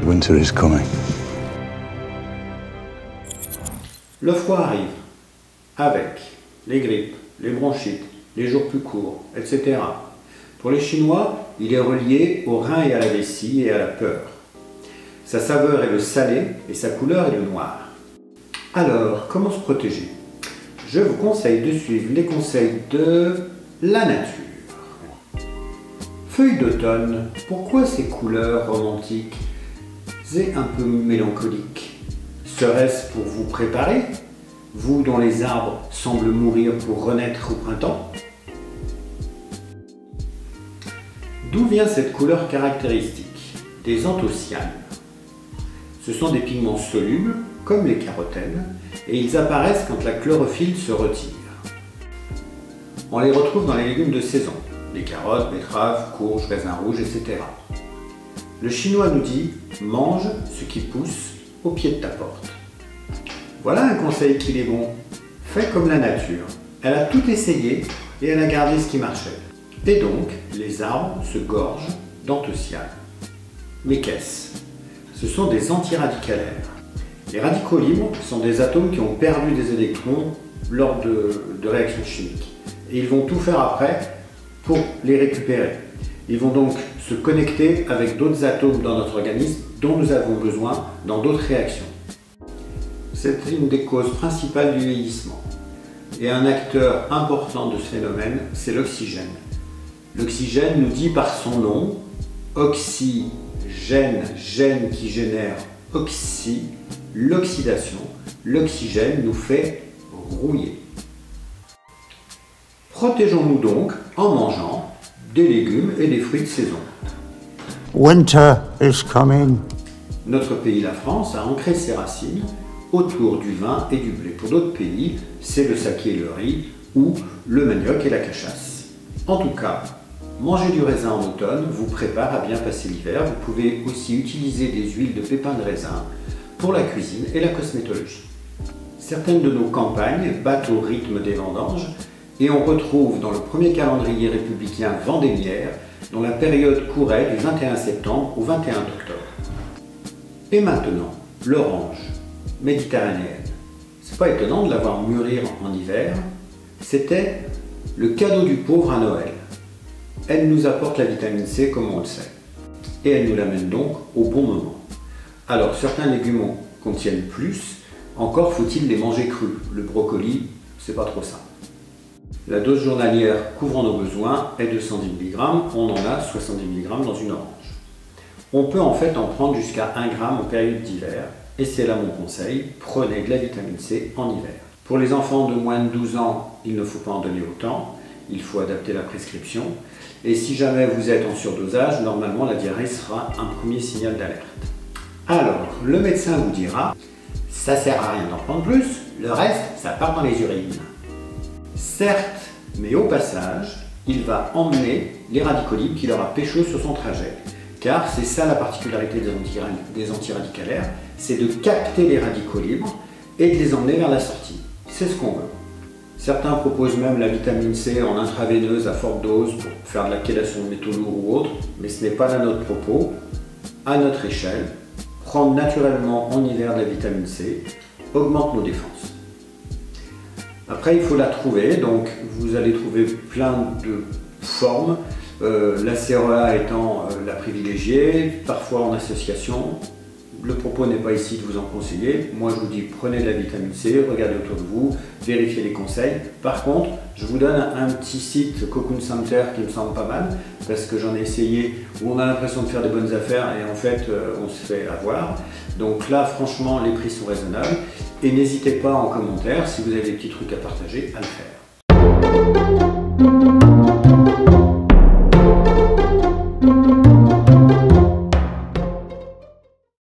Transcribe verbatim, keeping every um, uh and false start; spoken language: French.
Winter is coming. Le froid arrive, avec les grippes, les bronchites, les jours plus courts, et cetera. Pour les Chinois, il est relié au rein et à la vessie et à la peur. Sa saveur est le salé et sa couleur est le noir. Alors, comment se protéger? Je vous conseille de suivre les conseils de la nature. Feuilles d'automne, pourquoi ces couleurs romantiques et un peu mélancoliques? Serait-ce pour vous préparer, vous dont les arbres semblent mourir pour renaître au printemps? D'où vient cette couleur caractéristique? Des anthocyanes. Ce sont des pigments solubles, comme les carotènes, et ils apparaissent quand la chlorophylle se retire. On les retrouve dans les légumes de saison, les carottes, betteraves, courges, raisins rouges, et cetera. Le chinois nous dit « mange ce qui pousse au pied de ta porte ». Voilà un conseil qu'il est bon. Fais comme la nature. Elle a tout essayé et elle a gardé ce qui marchait. Et donc, les arbres se gorgent d'anthocyanes. Mais qu'est-ce? Ce sont des antiradicalaires. Les radicaux libres sont des atomes qui ont perdu des électrons lors de, de réactions chimiques. Et ils vont tout faire après pour les récupérer. Ils vont donc se connecter avec d'autres atomes dans notre organisme dont nous avons besoin dans d'autres réactions. C'est une des causes principales du vieillissement. Et un acteur important de ce phénomène, c'est l'oxygène. L'oxygène nous dit par son nom, oxygène, gène qui génère oxy, l'oxydation. L'oxygène nous fait rouiller. Protégeons-nous donc en mangeant des légumes et des fruits de saison. Winter is coming. Notre pays, la France, a ancré ses racines autour du vin et du blé. Pour d'autres pays, c'est le saké et le riz ou le manioc et la cachasse. En tout cas, manger du raisin en automne vous prépare à bien passer l'hiver. Vous pouvez aussi utiliser des huiles de pépins de raisin pour la cuisine et la cosmétologie. Certaines de nos campagnes battent au rythme des vendanges et on retrouve dans le premier calendrier républicain vendémiaire dont la période courait du vingt et un septembre au vingt et un octobre. Et maintenant, l'orange méditerranéenne. C'est pas étonnant de la voir mûrir en hiver. C'était le cadeau du pauvre à Noël. Elle nous apporte la vitamine C comme on le sait. Et elle nous l'amène donc au bon moment. Alors certains légumes contiennent plus, encore faut-il les manger crus. Le brocoli, c'est pas trop ça. La dose journalière couvrant nos besoins est de cent dix milligrammes, on en a soixante-dix milligrammes dans une orange. On peut en fait en prendre jusqu'à un gramme en période d'hiver, et c'est là mon conseil, prenez de la vitamine C en hiver. Pour les enfants de moins de douze ans, il ne faut pas en donner autant, il faut adapter la prescription, et si jamais vous êtes en surdosage, normalement la diarrhée sera un premier signal d'alerte. Alors, le médecin vous dira, ça sert à rien d'en prendre plus, le reste, ça part dans les urines. Certes, mais au passage, il va emmener les radicaux libres qu'il aura pécho sur son trajet. Car c'est ça la particularité des antiradicalaires, c'est de capter les radicaux libres et de les emmener vers la sortie. C'est ce qu'on veut. Certains proposent même la vitamine C en intraveineuse à forte dose pour faire de la chélation de métaux lourds ou autre, mais ce n'est pas là notre propos. À notre échelle, prendre naturellement en hiver de la vitamine C augmente nos défenses. Après, il faut la trouver, donc vous allez trouver plein de formes, euh, la céréale étant euh, la privilégiée, parfois en association. Le propos n'est pas ici de vous en conseiller. Moi, je vous dis, prenez de la vitamine C, regardez autour de vous, vérifiez les conseils. Par contre, je vous donne un, un petit site Cocoon Center qui me semble pas mal, parce que j'en ai essayé, où on a l'impression de faire des bonnes affaires et en fait, euh, on se fait avoir. Donc là, franchement, les prix sont raisonnables. Et n'hésitez pas en commentaire, si vous avez des petits trucs à partager, à le faire.